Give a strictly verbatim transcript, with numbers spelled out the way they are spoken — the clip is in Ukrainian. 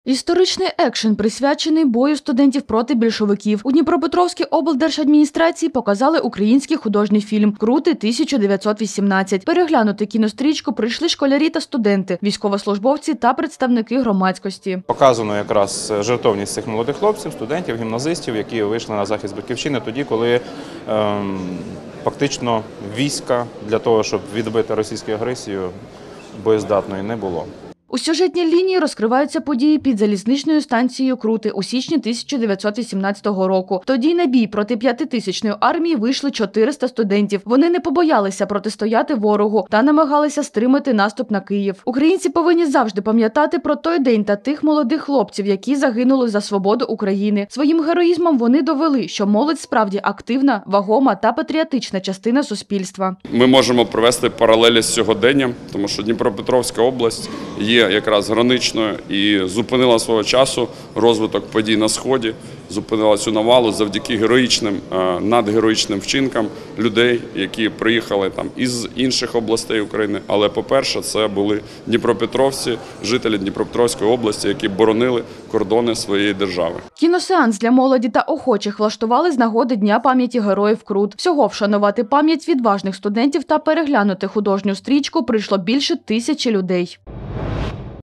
Історичний екшен, присвячений бою студентів проти більшовиків. У Дніпропетровській облдержадміністрації показали український художній фільм «Крути тисяча дев'ятсот вісімнадцять». Переглянути кінострічку прийшли школярі та студенти, військовослужбовці та представники громадськості. Показано якраз жертовність цих молодих хлопців, студентів, гімназистів, які вийшли на захист Батьківщини тоді, коли ем, фактично війська для того, щоб відбити російську агресію, боєздатної не було. У сюжетній лінії розкриваються події під залізничною станцією Крути у січні тисяча дев'ятсот вісімнадцятого року. Тоді на бій проти п'ятитисячної армії вийшли чотириста студентів. Вони не побоялися протистояти ворогу та намагалися стримати наступ на Київ. Українці повинні завжди пам'ятати про той день та тих молодих хлопців, які загинули за свободу України. Своїм героїзмом вони довели, що молодь справді активна, вагома та патріотична частина суспільства. Ми можемо провести паралелі з сьогоденням, тому що Дніпропетровська область є якраз граничною і зупинила свого часу розвиток подій на Сході, зупинила цю навалу завдяки героїчним, надгероїчним вчинкам людей, які приїхали там із інших областей України. Але, по-перше, це були дніпропетровці, жителі Дніпропетровської області, які боронили кордони своєї держави. Кіносеанс для молоді та охочих влаштували з нагоди Дня пам'яті героїв Крут. Всього вшанувати пам'ять відважних студентів та переглянути художню стрічку прийшло більше тисячі людей.